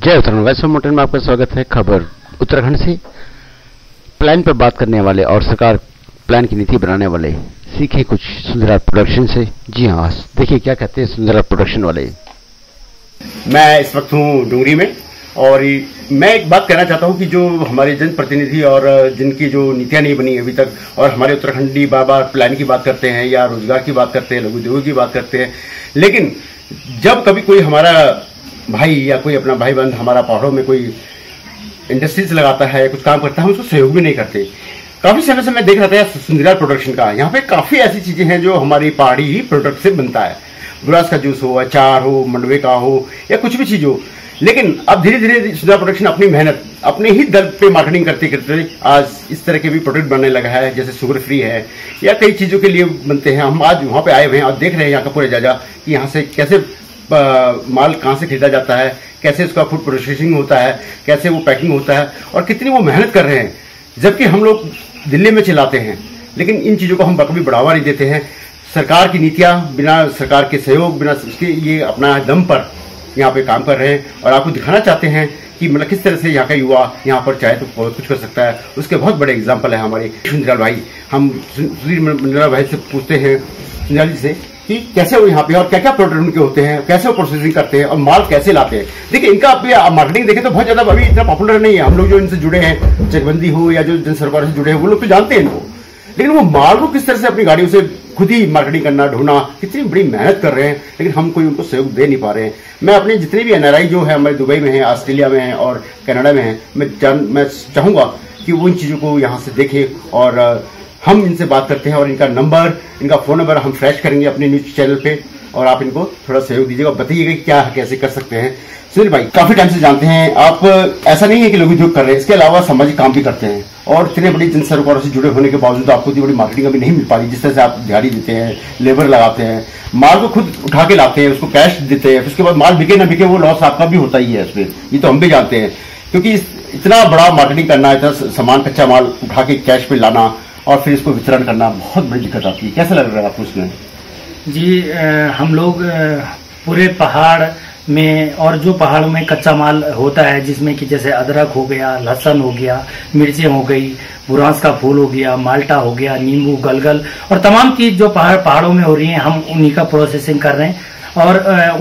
जय उत्तराखंड। वैसे मोटर में आपका स्वागत है। खबर उत्तराखंड से प्लान पर बात करने वाले और सरकार प्लान की नीति बनाने वाले सीखे कुछ सुंदरा प्रोडक्शन से। जी हाँ, देखिए क्या कहते हैं सुंदरा प्रोडक्शन वाले। मैं इस वक्त हूँ डुंगरी में और मैं एक बात कहना चाहता हूँ कि जो हमारे जनप्रतिनिधि और जिनकी जो नीतियाँ नहीं बनी अभी तक, और हमारे उत्तराखंडी बार बार प्लान की बात करते हैं या रोजगार की बात करते हैं, लघु उद्योग की बात करते हैं, लेकिन जब कभी कोई हमारा भाई या कोई अपना भाई बंद हमारा पहाड़ों में कोई इंडस्ट्रीज लगाता है, कुछ काम करता है, हम उसको सहयोग भी नहीं करते। काफी समय से मैं देख रहा था सुंदरा प्रोडक्शन का, यहाँ पे काफी ऐसी चीजें हैं जो हमारी पहाड़ी ही प्रोडक्ट से बनता है। गुरास का जूस हो, अचार हो, मंडवे का हो या कुछ भी चीज हो, लेकिन अब धीरे धीरे सुंदरा प्रोडक्शन अपनी मेहनत अपने ही दर पे मार्केटिंग करते करते आज इस तरह के भी प्रोडक्ट बनने लगा है, जैसे शुगर फ्री है या कई चीजों के लिए बनते हैं। हम आज वहां पे आए हुए हैं और देख रहे हैं यहाँ का पूरा जायजा कि यहाँ से कैसे माल कहाँ से खरीदा जाता है, कैसे उसका फूड प्रोसेसिंग होता है, कैसे वो पैकिंग होता है और कितनी वो मेहनत कर रहे हैं, जबकि हम लोग दिल्ली में चलाते हैं। लेकिन इन चीजों को हम कभी बढ़ावा नहीं देते हैं। सरकार की नीतियां बिना सरकार के सहयोग, बिना उसके ये अपना दम पर यहाँ पे काम कर रहे हैं और आपको दिखाना चाहते हैं कि मतलब किस तरह से यहाँ का युवा यहाँ पर चाहे तो बहुत कुछ कर सकता है। उसके बहुत बड़े एग्जाम्पल है हमारे सुंदरलाल भाई। हम सुंदरलाल भाई से पूछते हैं, सुंदरलाल जी से, कि कैसे वो यहाँ पे और क्या क्या प्रोडक्ट उनके होते हैं, कैसे वो प्रोसेसिंग करते हैं और माल कैसे लाते हैं। देखिए इनका आप मार्केटिंग देखें तो बहुत ज्यादा अभी इतना पॉपुलर नहीं है। हम लोग जो इनसे जुड़े हैं, चकबंदी हो या जो जन सरकार से जुड़े हैं, वो लोग तो जानते हैं इनको, लेकिन वो माल को किस तरह से अपनी गाड़ियों से खुद ही मार्केटिंग करना, ढूंढना, कितनी बड़ी मेहनत कर रहे हैं, लेकिन हम कोई उनको सहयोग दे नहीं पा रहे हैं। मैं अपने जितने भी एनआरआई जो है हमारे दुबई में है, ऑस्ट्रेलिया में है और कनाडा में है, मैं चाहूंगा कि वो इन चीजों को यहाँ से देखें और हम इनसे बात करते हैं और इनका नंबर, इनका फोन नंबर हम फ्लैश करेंगे अपने न्यूज चैनल पे और आप इनको थोड़ा सहयोग दीजिएगा, बताइएगा क्या कैसे कर सकते हैं। सुनील भाई काफी टाइम से जानते हैं आप, ऐसा नहीं है कि लघु उद्योग कर रहे हैं, इसके अलावा सामाजिक काम भी करते हैं और इतने बड़ी जन सरोकारों से जुड़े होने के बावजूद आपको इतनी बड़ी मार्केटिंग अभी नहीं मिल पा रही। जिस तरह से आप दिहाड़ी देते हैं, लेबर लगाते हैं, माल को खुद उठा के लाते हैं, उसको कैश देते हैं, उसके बाद माल बिके ना बिके वो लॉस आपका भी होता ही है इसमें, ये तो हम भी जानते हैं। क्योंकि इतना बड़ा मार्केटिंग करना, इतना सामान कच्चा माल उठा के कैश पे लाना और फिर इसको वितरण करना बहुत बड़ी दिक्कत आती है। कैसा लग रहा है आपको इसमें? जी, हम लोग पूरे पहाड़ में और जो पहाड़ों में कच्चा माल होता है, जिसमें कि जैसे अदरक हो गया, लहसुन हो गया, मिर्चें हो गई, बुरांस का फूल हो गया, माल्टा हो गया, नींबू, गलगल और तमाम चीज जो पहाड़ों में हो रही है, हम उन्हीं का प्रोसेसिंग कर रहे हैं और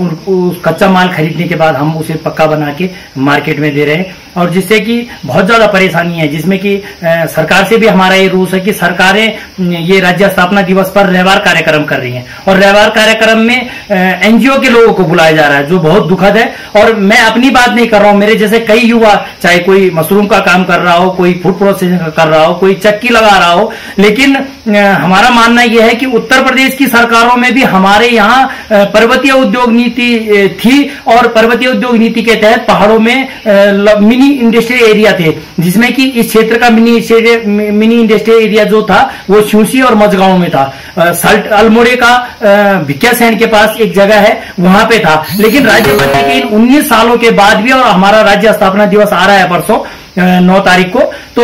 उस कच्चा माल खरीदने के बाद हम उसे पक्का बना के मार्केट में दे रहे हैं। और जिससे कि बहुत ज्यादा परेशानी है, जिसमें कि सरकार से भी हमारा ये रूल्स है कि सरकारें ये राज्य स्थापना दिवस पर रहवार कार्यक्रम कर रही हैं और रहवार कार्यक्रम में एनजीओ के लोगों को बुलाया जा रहा है, जो बहुत दुखद है। और मैं अपनी बात नहीं कर रहा हूं, मेरे जैसे कई युवा, चाहे कोई मशरूम का काम कर रहा हो, कोई फूड प्रोसेसिंग कर रहा हो, कोई चक्की लगा रहा हो, लेकिन हमारा मानना यह है कि उत्तर प्रदेश की सरकारों में भी हमारे यहाँ पर्वतीय उद्योग नीति थी और पर्वतीय उद्योग नीति के तहत पहाड़ों में मिनी इंडस्ट्रियल एरिया थे, जिसमें कि इस क्षेत्र का मिनी इंडस्ट्रियल एरिया जो था वो शिवसी और मझगांव में था। सल्ट अल्मोड़े का भिक्या सैंड के पास एक जगह है, वहां पे था। लेकिन राज्य बनने के इन 19 सालों के बाद भी, और हमारा राज्य स्थापना दिवस आ रहा है परसों 9 तारीख को, तो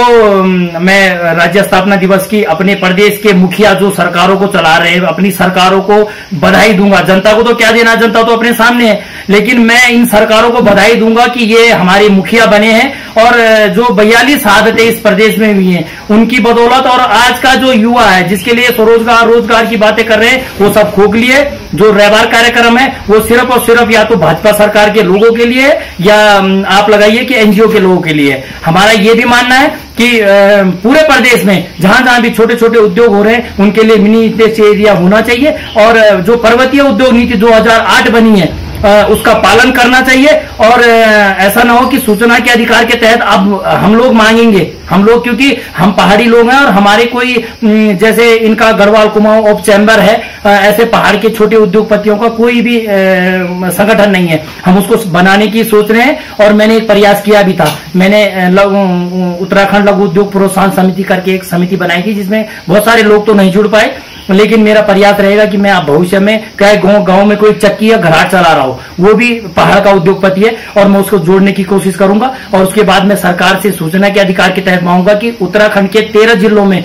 मैं राज्य स्थापना दिवस की अपने प्रदेश के मुखिया जो सरकारों को चला रहे हैं, अपनी सरकारों को बधाई दूंगा। जनता को तो क्या देना, जनता तो अपने सामने है, लेकिन मैं इन सरकारों को बधाई दूंगा कि ये हमारे मुखिया बने हैं और जो 42 आदतें इस प्रदेश में हुई हैं उनकी बदौलत। और आज का जो युवा है जिसके लिए स्वरोजगार, रोजगार की बातें कर रहे हैं, वो सब खोखली है। जो रहवार कार्यक्रम है वो सिर्फ और सिर्फ या तो भाजपा सरकार के लोगों के लिए या आप लगाइए कि एनजीओ के लोगों के लिए। हमारा ये भी मानना है कि पूरे प्रदेश में जहां जहां भी छोटे छोटे उद्योग हो रहे हैं उनके लिए मिनी इंडस्ट्रियल एरिया होना चाहिए और जो पर्वतीय उद्योग नीति 2008 बनी है उसका पालन करना चाहिए। और ऐसा ना हो कि सूचना के अधिकार के तहत अब हम लोग मांगेंगे, हम लोग, क्योंकि हम पहाड़ी लोग हैं और हमारे कोई जैसे इनका गढ़वाल कुमाऊं ऑफ चैम्बर है, ऐसे पहाड़ के छोटे उद्योगपतियों का कोई भी संगठन नहीं है। हम उसको बनाने की सोच रहे हैं और मैंने एक प्रयास किया भी था। मैंने उत्तराखंड लघु उद्योग प्रोत्साहन समिति करके एक समिति बनाई थी, जिसमें बहुत सारे लोग तो नहीं जुड़ पाए, लेकिन मेरा प्रयास रहेगा कि मैं भविष्य में कहे गांव में कोई चक्की या घराट चला रहा हो, वो भी पहाड़ का उद्योगपति है और मैं उसको जोड़ने की कोशिश करूंगा। और उसके बाद मैं सरकार से सूचना के अधिकार के तहत मांगूंगा कि उत्तराखंड के 13 जिलों में,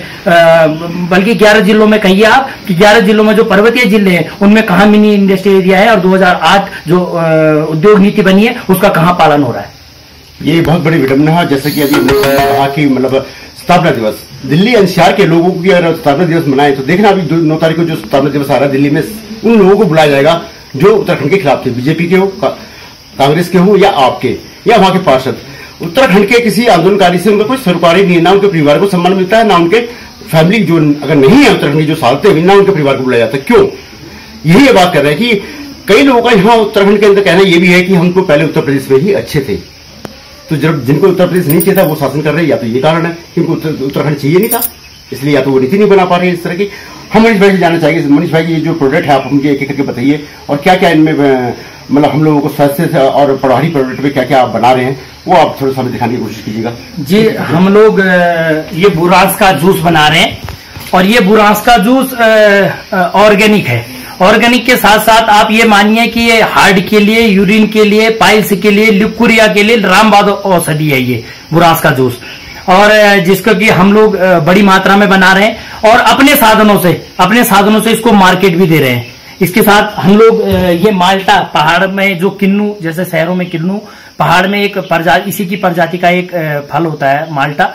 बल्कि 11 जिलों में कहिए आप कि 11 जिलों में जो पर्वतीय जिले हैं उनमें कहां मिनी इंडस्ट्रियल एरिया है और 2008 जो उद्योग नीति बनी है उसका कहां पालन हो रहा है। ये बहुत बड़ी विडम्बना है। जैसे कि अभी हमने कहा कि मतलब स्थापना दिवस, दिल्ली एनसीआर के लोगों की अगर स्थापना दिवस मनाए तो देखना अभी 9 तारीख को जो स्थापना दिवस आ रहा है दिल्ली में, उन लोगों को बुलाया जाएगा जो उत्तराखंड के खिलाफ थे, बीजेपी के हो, कांग्रेस के हो या आपके या वहां के पार्षद। उत्तराखंड के किसी आंदोलनकारी से उनका कोई सरोकारी नहीं है, ना उनके परिवार को सम्मान मिलता है, ना उनके फैमिली जो अगर नहीं है उत्तराखंड की जो सालते हुए, ना उनके परिवार को बुलाया जाता है। क्यों? यही ये बात कर रहे हैं कि कई लोगों का यहाँ उत्तराखंड के अंदर कहना ये भी है कि हमको पहले उत्तर प्रदेश में ही अच्छे थे, तो जब जिनको उत्तर प्रदेश नहीं चाहिए था वो शासन कर रहे हैं, या तो ये कारण है कि उनको उत्तराखंड चाहिए नहीं था, इसलिए या तो वो नीति नहीं बना पा रहे इस तरह की। हम मनीष भाई से जानना चाहेंगे, मनीष भाई की ये जो प्रोडक्ट है आप हमको एक एक करके बताइए, और क्या क्या इनमें मतलब हम लोगों को स्वास्थ्य और पढ़ाई प्रोडक्ट में क्या क्या आप बना रहे हैं वो आप थोड़ा सा हमें दिखाने की कोशिश कीजिएगा। जी, हम लोग ये बुरांस का जूस बना रहे हैं, और ये बुरांस का जूस ऑर्गेनिक है। ऑर्गेनिक के साथ साथ आप ये मानिए कि ये हार्ट के लिए, यूरिन के लिए, पाइल्स के लिए, लिक्यूरिया के लिए रामबाण औषधि है ये बुरांस का जूस, और जिसको कि हम लोग बड़ी मात्रा में बना रहे हैं और अपने साधनों से इसको मार्केट भी दे रहे हैं। इसके साथ हम लोग ये माल्टा, पहाड़ में जो किन्नू, जैसे शहरों में किन्नू, पहाड़ में एक प्रजाति, इसी की प्रजाति का एक फल होता है माल्टा,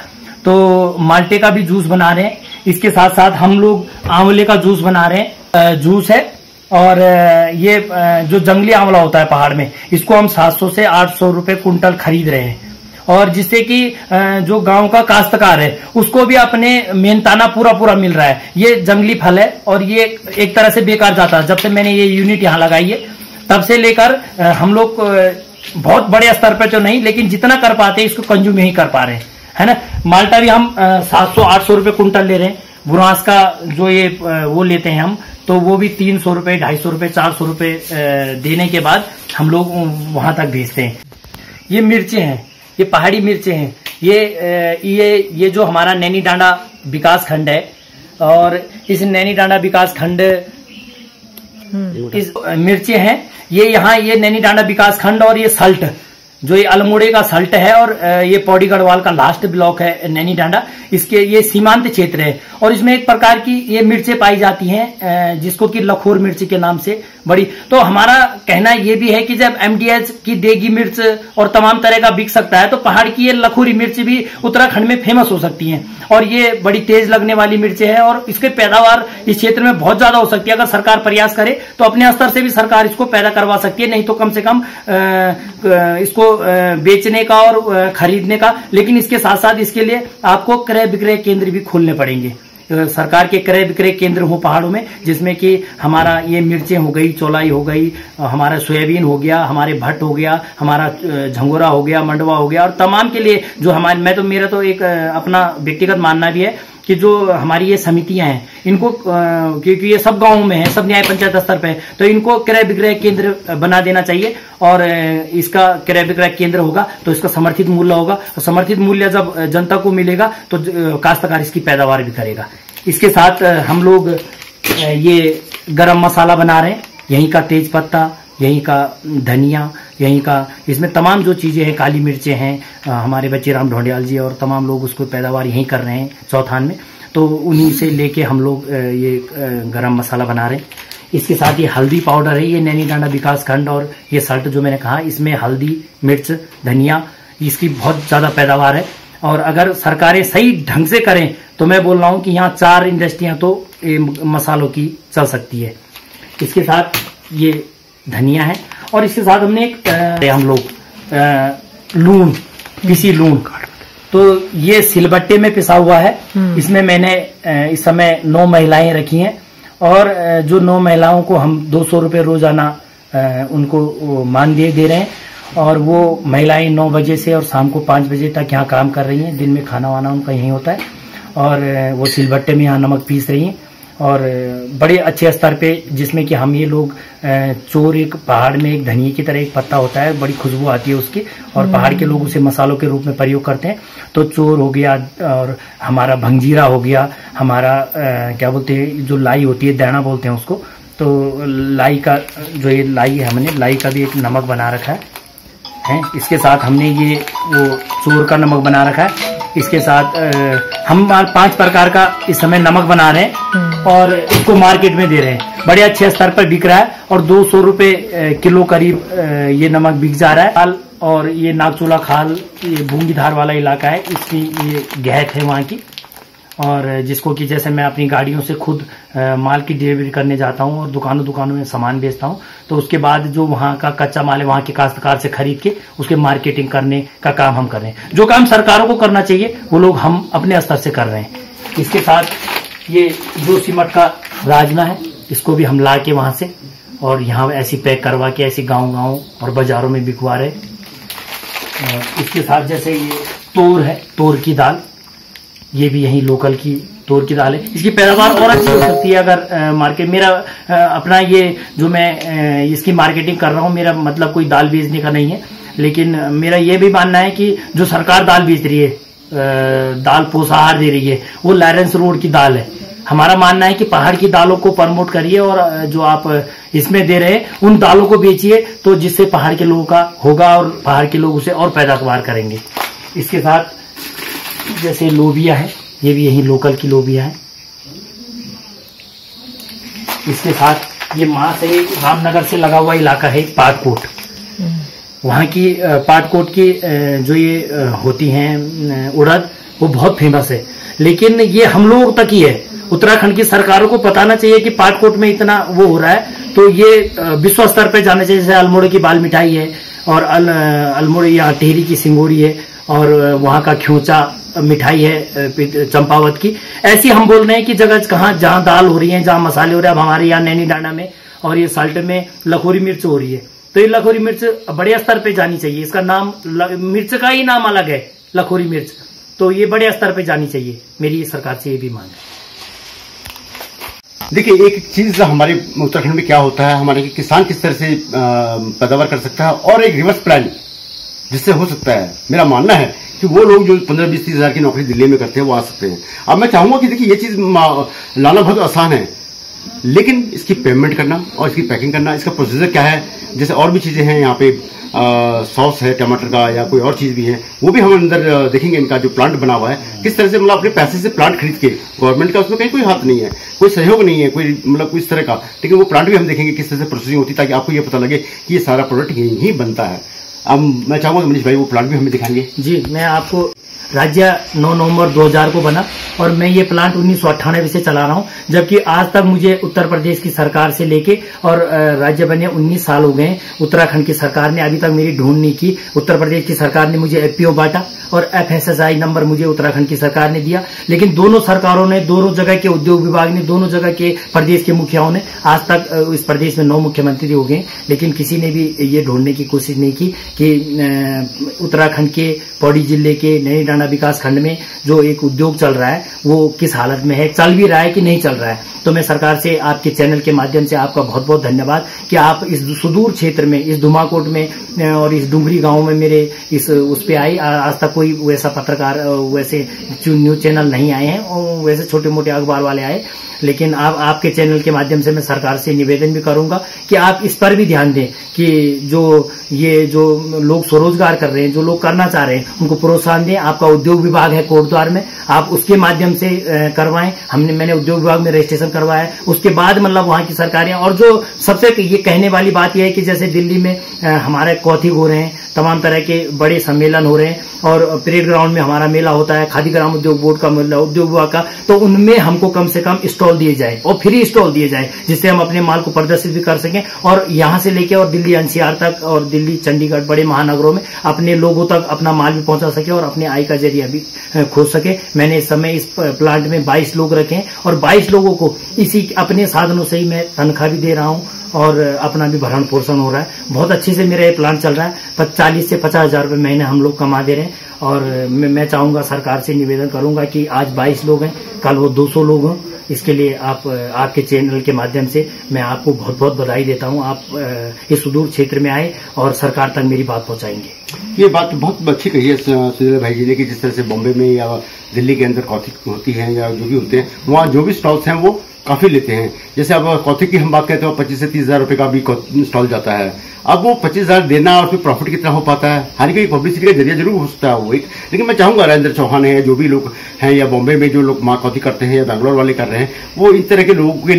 तो माल्टे का भी जूस बना रहे हैं। इसके साथ साथ हम लोग आंवले का जूस बना रहे हैं, जूस है। और ये जो जंगली आंवला होता है पहाड़ में, इसको हम 700 से 800 रुपए कुंटल खरीद रहे हैं, और जिससे कि जो गांव का काश्तकार है उसको भी अपने मेहनताना पूरा मिल रहा है। ये जंगली फल है और ये एक तरह से बेकार जाता है। जब से मैंने ये यूनिट यहाँ लगाई है तब से लेकर हम लोग बहुत बड़े स्तर पर तो नहीं, लेकिन जितना कर पाते हैं इसको कंज्यूम यही कर पा रहे हैं, है ना। माल्टा भी हम 700-800 रुपए कुंटल ले रहे हैं। बुरांस का जो ये वो लेते हैं हम, तो वो भी 300 रुपए, 250 रुपए, 400 रुपए देने के बाद हम लोग वहां तक भेजते हैं। ये मिर्चें हैं, ये पहाड़ी मिर्चें हैं। ये जो हमारा नैनी डांडा विकास खंड है, और इस नैनी डांडा विकास खंड इस मिर्चें हैं, ये यहाँ ये नैनी डांडा विकास खंड, और ये सल्ट जो ये अल्मोड़े का सल्ट है, और ये पौड़ी गढ़वाल का लास्ट ब्लॉक है नैनी डांडा, इसके ये सीमांत क्षेत्र है। और इसमें एक प्रकार की ये मिर्चें पाई जाती हैं जिसको कि लखोर मिर्च के नाम से बड़ी। तो हमारा कहना ये भी है कि जब एमडीएच की देगी मिर्च और तमाम तरह का बिक सकता है, तो पहाड़ की ये लखोरी मिर्च भी उत्तराखंड में फेमस हो सकती है। और ये बड़ी तेज लगने वाली मिर्चें हैं, और इसके पैदावार इस क्षेत्र में बहुत ज्यादा हो सकती है। अगर सरकार प्रयास करे तो अपने स्तर से भी सरकार इसको पैदा करवा सकती है, नहीं तो कम से कम इसको बेचने का और खरीदने का। लेकिन इसके साथ साथ इसके लिए आपको क्रय विक्रय केंद्र भी खोलने पड़ेंगे। सरकार के क्रय विक्रय केंद्र हो पहाड़ों में, जिसमें कि हमारा ये मिर्चें हो गई, चौलाई हो गई, हमारा सोयाबीन हो गया, हमारे भट्ट हो गया, हमारा झंगोरा हो गया, मंडवा हो गया, और तमाम के लिए जो हमारे मेरा तो एक अपना व्यक्तिगत मानना भी है कि जो हमारी ये समितियां हैं इनको, क्योंकि ये सब गांवों में है, सब न्याय पंचायत स्तर पे, तो इनको क्रय विक्रय केंद्र बना देना चाहिए। और इसका क्रय विक्रय केंद्र होगा तो इसका समर्थित मूल्य होगा, और समर्थित मूल्य जब जनता को मिलेगा तो काश्तकार इसकी पैदावार भी करेगा। इसके साथ हम लोग ये गरम मसाला बना रहे हैं, यहीं का तेज पत्ता, यहीं का धनिया, यहीं का, इसमें तमाम जो चीजें हैं, काली मिर्चें हैं, हमारे बच्चे राम ढोंडियाल जी और तमाम लोग उसको पैदावार यहीं कर रहे हैं चौथान में, तो उन्हीं से लेके हम लोग ये गरम मसाला बना रहे हैं। इसके साथ ये हल्दी पाउडर है, ये नैनी डांडा विकास खंड, और ये सल्ट जो मैंने कहा, इसमें हल्दी, मिर्च, धनिया, इसकी बहुत ज्यादा पैदावार है। और अगर सरकारें सही ढंग से करें तो मैं बोल रहा हूं कि यहाँ 4 इंडस्ट्रियां तो मसालों की चल सकती है। इसके साथ ये धनिया है, और इसके साथ हमने एक हम लोग लून, पिसी लून, तो ये सिलबट्टे में पिसा हुआ है। इसमें मैंने इस समय 9 महिलाएं रखी हैं, और जो 9 महिलाओं को हम 200 रुपये रोजाना उनको मानदेय दे रहे हैं, और वो महिलाएं 9 बजे से और शाम को 5 बजे तक यहाँ काम कर रही हैं। दिन में खाना वाना उनका यहीं होता है, और वो सिलबट्टे में यहाँ नमक पीस रही हैं, और बड़े अच्छे स्तर पे, जिसमें कि हम ये लोग चोर, एक पहाड़ में एक धनिये की तरह एक पत्ता होता है, बड़ी खुशबू आती है उसकी, और पहाड़ के लोग उसे मसालों के रूप में प्रयोग करते हैं। तो चोर हो गया, और हमारा भंगजीरा हो गया, हमारा क्या बोलते हैं, जो लाई होती है, दैना बोलते हैं उसको, तो लाई का जो ये लाई है, हमने लाई का भी एक नमक बना रखा है। इसके साथ हमने ये वो चोर का नमक बना रखा है। इसके साथ हम 5 प्रकार का इस समय नमक बना रहे हैं, और इसको मार्केट में दे रहे हैं। बड़े अच्छे स्तर पर बिक रहा है, और 200 रुपये किलो करीब ये नमक बिक जा रहा है। और ये नागचूला खाल, ये भूंगीधार वाला इलाका है, इसकी ये गहत है वहाँ की। और जिसको कि जैसे मैं अपनी गाड़ियों से खुद माल की डिलीवरी करने जाता हूँ और दुकानों में सामान बेचता हूँ, तो उसके बाद जो वहाँ का कच्चा माल है वहाँ के काश्तकार से खरीद के उसके मार्केटिंग करने का काम हम कर रहे हैं। जो काम सरकारों को करना चाहिए वो लोग हम अपने स्तर से कर रहे हैं। इसके साथ ये जो सीमेंट का राजना है, इसको भी हम ला के वहाँ से और यहाँ ऐसी पैक करवा के ऐसी गाँव और बाजारों में बिकवा रहे। इसके साथ जैसे ये तोर है, तोर की दाल, ये भी यही लोकल की तोर की दाल है। इसकी पैदावार और अच्छी हो सकती है अगर मार्केट, मेरा अपना ये जो मैं इसकी मार्केटिंग कर रहा हूँ, मेरा मतलब कोई दाल बेचने का नहीं है, लेकिन मेरा ये भी मानना है कि जो सरकार दाल बेच रही है, दाल पोषाहार दे रही है, वो लॉरेंस रोड की दाल है। हमारा मानना है कि पहाड़ की दालों को प्रमोट करिए और जो आप इसमें दे रहे हैं उन दालों को बेचिए, तो जिससे पहाड़ के लोगों का होगा और पहाड़ के लोग उसे और पैदावार करेंगे। इसके साथ जैसे लोबिया है, ये भी यही लोकल की लोबिया है। इसके साथ ये माँ से रामनगर से लगा हुआ इलाका है पाटकोट, वहाँ की पाटकोट की जो ये होती हैं उड़द, वो बहुत फेमस है, लेकिन ये हम लोगों तक ही है। उत्तराखंड की सरकारों को बताना चाहिए कि पाटकोट में इतना वो हो रहा है, तो ये विश्व स्तर पे जाना चाहिए। जैसे अल्मोड़े की बाल मिठाई है और अल्मोड़े यहाँ टिहरी की सिंगोड़ी है और वहाँ का ख्योचा मिठाई है चंपावत की। ऐसी हम बोल रहे हैं कि जगह कहाँ जहाँ दाल हो रही है, जहाँ मसाले हो रहे हैं। अब हमारे यहाँ नैनी डांडा में और ये साल्ट में लखोरी मिर्च हो रही है, तो ये लखोरी मिर्च बड़े स्तर पे जानी चाहिए। इसका नाम मिर्च का ही नाम अलग है, लखोरी मिर्च, तो ये बड़े स्तर पे जानी चाहिए। मेरी सरकार से ये भी मांग है। देखिए, एक चीज हमारे उत्तराखंड में क्या होता है, हमारे किसान किस तरह से पैदावार कर सकता है, और एक रिवर्स प्लान जिससे हो सकता है। मेरा मानना है कि वो लोग जो 15-20-30 हजार की नौकरी दिल्ली में करते हैं वो आ सकते हैं। अब मैं चाहूंगा कि देखिए, ये चीज लाना बहुत आसान है, लेकिन इसकी पेमेंट करना और इसकी पैकिंग करना, इसका प्रोसीजर क्या है, जैसे और भी चीजें हैं यहाँ पे, सॉस है टमाटर का या कोई और चीज भी है, वो भी हम अंदर देखेंगे। इनका जो प्लांट बना हुआ है किस तरह से, मतलब अपने पैसे से प्लांट खरीद के, गवर्नमेंट का उसमें कहीं कोई हाथ नहीं है, कोई सहयोग नहीं है, कोई मतलब कोई इस तरह का, लेकिन वो प्लांट भी हम देखेंगे किस तरह से प्रोसेसिंग होती है, ताकि आपको ये पता लगे कि ये सारा प्रोडक्ट यहीं ही बनता है। अब मैं चाहूंगा कि मनीष भाई वो प्लांट भी हमें दिखाएंगे। जी, मैं आपको राज्य 9 नवंबर 2000 को बना और मैं ये प्लांट 1998 से चला रहा हूँ, जबकि आज तक मुझे उत्तर प्रदेश की सरकार से लेके और राज्य बने 19 साल हो गए। उत्तराखंड की सरकार ने अभी तक मेरी ढूंढ नहीं की। उत्तर प्रदेश की सरकार ने मुझे एफपीओ बांटा और FSSI नंबर मुझे उत्तराखंड की सरकार ने दिया, लेकिन दोनों सरकारों ने, दोनों जगह के उद्योग विभाग ने, दोनों जगह के प्रदेश के मुखियाओं ने, आज तक इस प्रदेश में 9 मुख्यमंत्री हो गए, लेकिन किसी ने भी ये ढूंढने की कोशिश नहीं की कि उत्तराखंड के पौड़ी जिले के नैनी विकास खंड में जो एक उद्योग चल रहा है वो किस हालत में है, चल भी रहा है कि नहीं चल रहा है। तो मैं सरकार से, आपके चैनल के माध्यम से आपका बहुत बहुत धन्यवाद कि आप इस सुदूर क्षेत्र में, इस धुमाकोट में और इस डुंगरी गांव में मेरे इस उस पे आई। आज तक कोई वैसा पत्रकार, वैसे न्यूज चैनल नहीं आए हैं, और वैसे छोटे मोटे अखबार वाले आए, लेकिन आपके चैनल के माध्यम से मैं सरकार से निवेदन भी करूंगा कि आप इस पर भी ध्यान दें कि जो लोग स्वरोजगार कर रहे हैं, जो लोग करना चाह रहे हैं, उनको प्रोत्साहन दें। आपका उद्योग विभाग है कोटद्वार में, आप उसके माध्यम से करवाएं। मैंने उद्योग विभाग में रजिस्ट्रेशन करवाया है, उसके बाद मतलब वहां की सरकारें। और जो सबसे ये कहने वाली बात यह है कि जैसे दिल्ली में हमारे कौथिग हो रहे हैं, तमाम तरह के बड़े सम्मेलन हो रहे हैं और परेड ग्राउंड में हमारा मेला होता है, खादी ग्राम उद्योग बोर्ड का मेला, उद्योग विभाग का, तो उनमें हमको कम से कम स्टॉल दिए जाए और फ्री स्टॉल दिए जाए, जिससे हम अपने माल को प्रदर्शित भी कर सकें और यहां से लेके और दिल्ली NCR तक और दिल्ली चंडीगढ़ बड़े महानगरों में अपने लोगों तक अपना माल भी पहुंचा सके और अपने आय का जरिया भी खोज सके। मैंने इस समय इस प्लांट में 22 लोग रखे हैं और 22 लोगों को इसी अपने साधनों से ही मैं तनख्वाह भी दे रहा हूं और अपना भी भरण पोषण हो रहा है। बहुत अच्छे से मेरा ये प्लांट चल रहा है। 40 से 50 हजार रुपये महीने हम लोग कमा दे रहे हैं और मैं चाहूंगा, सरकार से निवेदन करूंगा कि आज 22 लोग हैं, कल वो 200 लोग हों। इसके लिए आपके चैनल के माध्यम से मैं आपको बहुत बहुत बधाई देता हूं। आप इस सुदूर क्षेत्र में आए और सरकार तक मेरी बात पहुंचाएंगे। ये बात बहुत अच्छी कही है सुनील भाई जी ने कि जिस तरह से बॉम्बे में या दिल्ली के अंदर कौथिग होती है या जो भी होते हैं, वहाँ जो भी स्टॉल्स हैं वो काफी लेते हैं। जैसे अब कौथिग की हम बात करते हैं, 25 से 30 हजार रुपए का भी स्टॉल जाता है। अब वो 25 हजार देना और फिर प्रॉफिट कितना हो पाता है, हालांकि पब्लिसिटी का जरिया जरूर हो सकता है वो एक, लेकिन मैं चाहूंगा राजेंद्र चौहान है, जो भी लोग हैं, या बॉम्बे में जो लोग माँ कौथिग करते हैं या बैंगलोर वाले कर रहे हैं, वो इन तरह के लोगों के लिए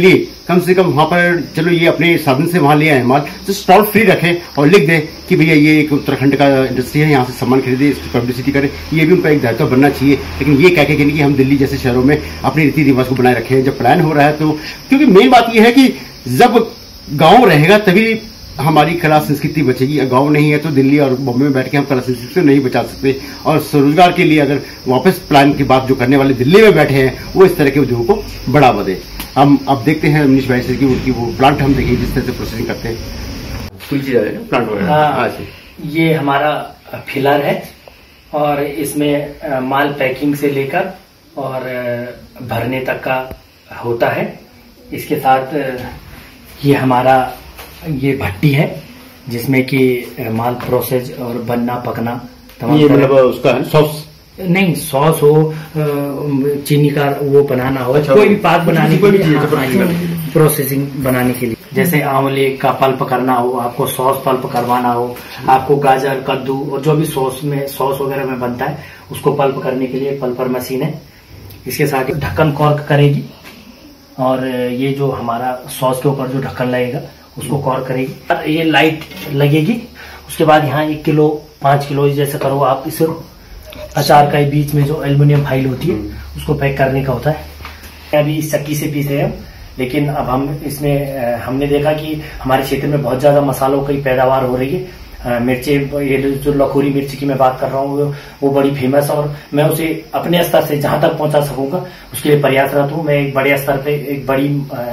कम से कम वहां पर चलो ये अपने साधन से वहां ले आए माल, तो स्टॉल फ्री रखें और लिख दे कि भैया ये एक उत्तराखंड का इंडस्ट्री है, यहाँ से सामान खरीदे, इसकी पब्लिसिटी करें। ये भी उनका एक दायित्व बनना चाहिए। लेकिन ये कह के कि हम दिल्ली जैसे शहरों में अपने रीति रिवाज को बनाए रखें जब प्लान हो रहा है। तो क्योंकि मेन बात यह है कि जब गाँव रहेगा तभी हमारी कला संस्कृति बचेगी। गांव नहीं है तो दिल्ली और बॉम्बे में बैठ के हम कला संस्कृति को नहीं बचा सकते। और स्वरोजगार के लिए अगर वापस प्लान की बात जो करने वाले दिल्ली में बैठे हैं वो इस तरह के उद्योगों को बढ़ावा दे। हम अब देखते हैं मनीष भाई से कि उनकी वो प्लांट हम देखिए जिस तरह से प्रोसेसिंग करते हैं, कुल चीज प्लांट वगैरह। ये हमारा फिलर है और इसमें माल पैकिंग से लेकर और भरने तक का होता है। इसके साथ ये हमारा ये भट्टी है जिसमें कि माल प्रोसेस और बनना पकना तमाम। ये मतलब उसका सॉस नहीं, सॉस हो, चीनी का वो बनाना हो, कोई भी पाक बनाने के लिए, प्रोसेसिंग बनाने के लिए। जैसे आंवले का पल्प करना हो, आपको सॉस पल्प करवाना हो, आपको गाजर, कद्दू और जो भी सॉस वगैरह में बनता है उसको पल्प करने के लिए पल्पर मशीन है। इसके साथ ढक्कन कॉर्क करेगी और ये जो हमारा सॉस के ऊपर जो ढक्कन लगेगा उसको कॉर्क करेगी। ये लाइट लगेगी। उसके बाद यहाँ 1 किलो 5 किलो जैसे करो आप, इसे अचार का बीच में जो एल्युमिनियम फाइल होती है उसको पैक करने का होता है। अभी इस चक्की से पीस रहे हैं, लेकिन अब हम इसमें हमने देखा कि हमारे क्षेत्र में बहुत ज्यादा मसालों की पैदावार हो रही है। मिर्ची, ये जो लखोरी मिर्ची की मैं बात कर रहा हूँ वो बड़ी फेमस, और मैं उसे अपने स्तर से जहां तक पहुंचा सकूंगा उसके लिए प्रयासरत हूँ। मैं एक बड़े स्तर पे एक बड़ी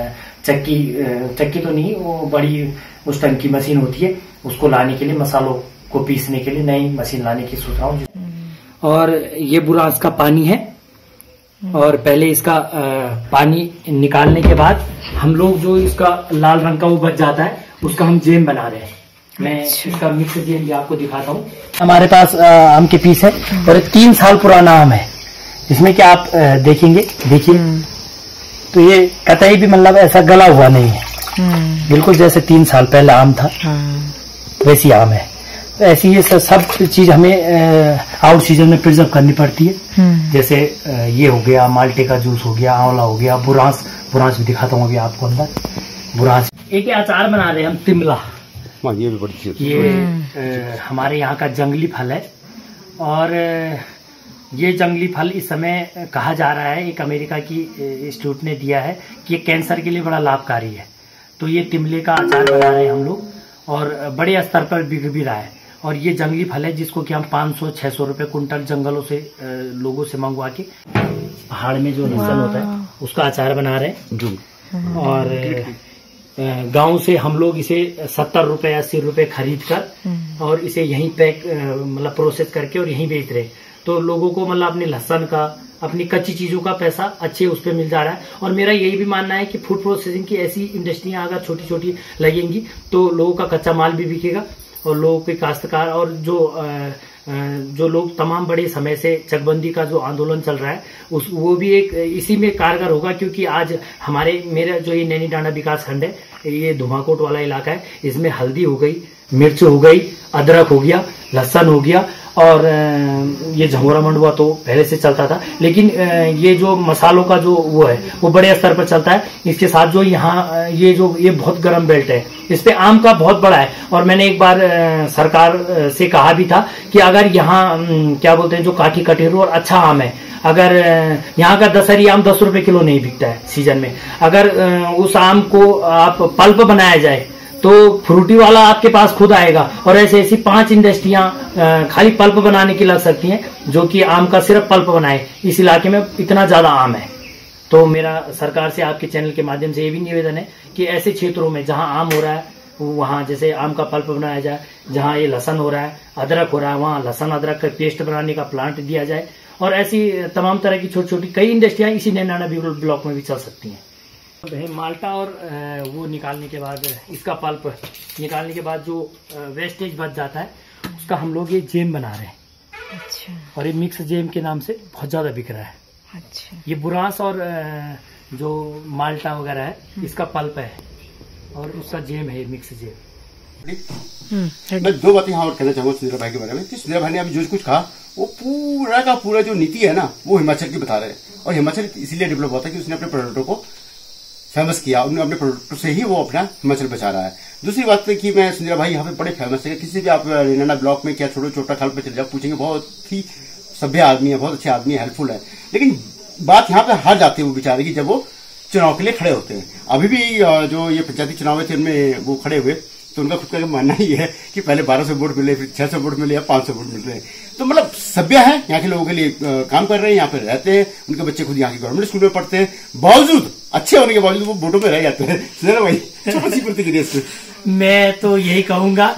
चक्की तो नहीं, वो बड़ी उस टन की मशीन होती है, उसको लाने के लिए, मसालों को पीसने के लिए नई मशीन लाने की सोच रहा हूँ। और ये बुरांस का पानी है, और पहले इसका पानी निकालने के बाद हम लोग जो इसका लाल रंग का वो बच जाता है उसका हम जेम बना रहे हैं। मैं इसका मिक्स जेम भी आपको दिखाता हूँ। हमारे पास आम के पीस है और 3 साल पुराना आम है, जिसमें कि आप देखेंगे, देखिए तो ये कतई भी मतलब ऐसा गला हुआ नहीं है, बिल्कुल जैसे 3 साल पहले आम था वैसी आम है। तो ऐसी ये सब चीज हमें आउट सीजन में प्रिजर्व करनी पड़ती है। जैसे ये हो गया, माल्टे का जूस हो गया, आंवला हो गया, बुरांस भी दिखाता हूँ अभी आपको अंदर। बुरांस एक अचार बना रहे हैं हम, तिमला। ये भी बड़ी चीज, ये हमारे यहाँ का जंगली फल है, और ये जंगली फल इस समय कहा जा रहा है, एक अमेरिका की इंस्टीट्यूट ने दिया है कि ये कैंसर के लिए बड़ा लाभकारी है। तो ये तिमले का अचार बना रहे हैं हम लोग, और बड़े स्तर पर बिक भी रहा है। और ये जंगली फल है जिसको कि हम 500-600 रुपए कुंटल जंगलों से लोगों से मंगवा के, पहाड़ में जो लहसुन होता है उसका अचार बना रहे हैं। और गांव से हम लोग इसे 70 रुपए 80 रुपए खरीद कर और इसे यहीं पैक मतलब प्रोसेस करके और यहीं बेच रहे हैं। तो लोगों को मतलब अपने लहसुन का, अपनी कच्ची चीजों का पैसा अच्छे उस पर मिल जा रहा है। और मेरा यही भी मानना है कि फूड प्रोसेसिंग की ऐसी इंडस्ट्रियां अगर छोटी छोटी लगेंगी तो लोगों का कच्चा माल भी बिकेगा, और लोगों के काश्तकार और जो लोग तमाम बड़े समय से चकबंदी का जो आंदोलन चल रहा है वो भी एक इसी में कारगर होगा। क्योंकि आज मेरा जो ये नैनी डांडा विकास खंड है, ये धुमाकोट वाला इलाका है, इसमें हल्दी हो गई, मिर्च हो गई, अदरक हो गया, लहसुन हो गया, और ये झंगोरा मंडुआ तो पहले से चलता था, लेकिन ये जो मसालों का जो वो है वो बड़े स्तर पर चलता है। इसके साथ जो यहाँ ये बहुत गर्म बेल्ट है, इस पे आम का बहुत बड़ा है। और मैंने एक बार सरकार से कहा भी था कि अगर यहाँ क्या बोलते हैं, जो काठी कटेरू और अच्छा आम है, अगर यहाँ का दशहरी आम 10 रुपए किलो नहीं बिकता है सीजन में, अगर उस आम को आप पल्प बनाया जाए तो फ्रूटी वाला आपके पास खुद आएगा। और ऐसी 5 इंडस्ट्रियां खाली पल्प बनाने की लग सकती हैं, जो कि आम का सिर्फ पल्प बनाए। इस इलाके में इतना ज्यादा आम है। तो मेरा सरकार से, आपके चैनल के माध्यम से ये भी निवेदन है कि ऐसे क्षेत्रों में जहां आम हो रहा है वहां जैसे आम का पल्प बनाया जाए, जहां ये लहसुन हो रहा है, अदरक हो रहा है, वहां लहसुन अदरक का पेस्ट बनाने का प्लांट दिया जाए। और ऐसी तमाम तरह की छोटी छोटी कई इंडस्ट्रियां इसी नैना ब्लॉक में भी चल सकती हैं। माल्टा और वो निकालने के बाद, इसका पल्प निकालने के बाद जो वेस्टेज बच जाता है उसका हम लोग ये जेम बना रहे हैं। अच्छा। और ये मिक्स जेम के नाम से बहुत ज्यादा बिक रहा है। अच्छा। ये बुरांस और जो माल्टा वगैरह है इसका पल्प है, और उसका जेम है मिक्स जेम। मैं 2 बातें यहाँ और कहना चाहूंगा सुंदर भाई के बारे में। सुंदर भाई ने अभी जो कुछ कहा वो पूरा का पूरा जो नीति है ना, वो हिमाचल की बता रहे हैं। और हिमाचल इसीलिए डेवलप होता है कि उसने अपने प्रोडक्टों को फेमस किया, उन्होंने अपने प्रोडक्ट से ही वो अपना हिमाचल बचा रहा है। दूसरी बात कि मैं सुंदरा भाई यहाँ पे बड़े फेमस है, किसी भी आप नैनाना ब्लॉक में क्या छोड़ो छोटा खाल पे चले जाओ, पूछेंगे बहुत ही सभ्य आदमी है, बहुत अच्छे आदमी है, हेल्पफुल है। लेकिन बात यहाँ पे हार जाते हैं वो बेचारे की जब वो चुनाव के लिए खड़े होते हैं। अभी भी जो ये पंचायती चुनाव थे उनमें वो खड़े हुए तो उनका खुद का मानना ही है कि पहले 1200 वोट मिले, फिर 600 वोट मिले या 500 वोट मिल रहे हैं। तो मतलब सभ्य है, यहाँ के लोगों के लिए काम कर रहे हैं, यहाँ पे रहते हैं, उनके बच्चे खुद यहाँ के गवर्नमेंट स्कूल में पढ़ते हैं, बावजूद अच्छे होने के बावजूद वो वोटों में रह जाते हैं। सुंदर भाई छोटी सी प्रतिक्रिया इससे। मैं तो यही कहूंगा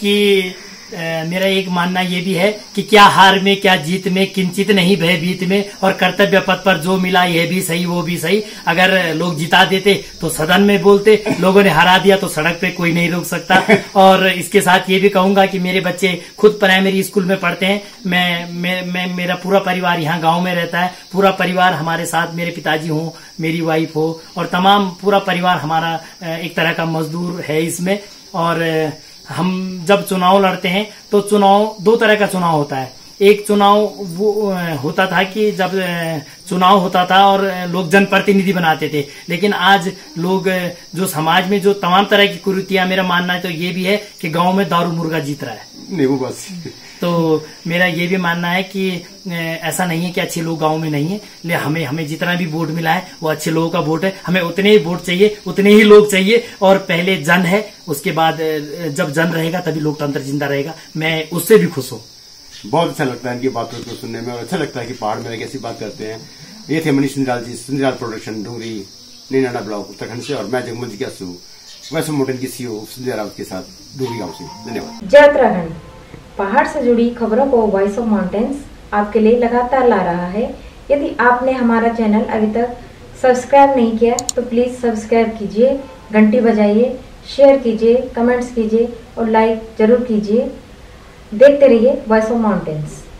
कि मेरा एक मानना ये भी है कि क्या हार में क्या जीत में किंचित नहीं भयभीत में, और कर्तव्य पथ पर जो मिला ये भी सही वो भी सही। अगर लोग जिता देते तो सदन में बोलते, लोगों ने हरा दिया तो सड़क पे कोई नहीं रोक सकता। और इसके साथ ये भी कहूंगा कि मेरे बच्चे खुद प्राइमरी स्कूल में पढ़ते हैं, मैं मेरा पूरा परिवार यहाँ गांव में रहता है, पूरा परिवार हमारे साथ, मेरे पिताजी हो, मेरी वाइफ हो, और तमाम पूरा परिवार हमारा एक तरह का मजदूर है इसमें। और हम जब चुनाव लड़ते हैं तो चुनाव दो तरह का चुनाव होता है। एक चुनाव वो होता था कि जब चुनाव होता था और लोग जनप्रतिनिधि बनाते थे, लेकिन आज लोग जो समाज में जो तमाम तरह की कुरीतियां, मेरा मानना है तो ये भी है कि गांव में दारू मुर्गा जीत रहा है। नहीं वो बस तो मेरा ये भी मानना है कि ऐसा नहीं है कि अच्छे लोग गांव में नहीं है, लेकिन हमें जितना भी वोट मिला है वो अच्छे लोगों का वोट है, हमें उतने ही वोट चाहिए, उतने ही लोग चाहिए। और पहले जन है, उसके बाद जब जन रहेगा तभी लोकतंत्र जिंदा रहेगा। मैं उससे भी खुश हूँ। बहुत अच्छा लगता है इनकी बातों को सुनने में, और अच्छा लगता है कि पहाड़ में कैसी बात करते हैं। ये थे मनीष सुंदराल जी, सुंदराल प्रोडक्शन, डूंगरी, नैनाना ब्लॉक, उत्तराखंड से। और मैं जगमुल जिज्ञासु, वैष्णो मोटन की सीईओ संजय रावत के साथ डूंगरी गांव से। धन्यवाद। जय उत्तराखंड। पहाड़ से जुड़ी खबरों को वॉइस ऑफ माउंटेन्स आपके लिए लगातार ला रहा है। यदि आपने हमारा चैनल अभी तक सब्सक्राइब नहीं किया तो प्लीज सब्सक्राइब कीजिए, घंटी बजाइए, शेयर कीजिए, कमेंट्स कीजिए और लाइक जरूर कीजिए। देखते रहिए वॉइस ऑफ माउंटेन्स।